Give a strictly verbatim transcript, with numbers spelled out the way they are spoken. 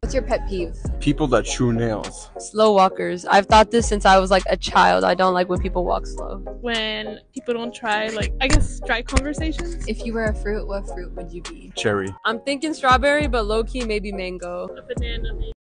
What's your pet peeve? People that chew nails. Slow walkers. I've thought this since I was like a child. I don't like when people walk slow. When people don't try, like, I guess, dry conversations. If you were a fruit, what fruit would you be? Cherry. I'm thinking strawberry, but low-key maybe mango. A banana, maybe.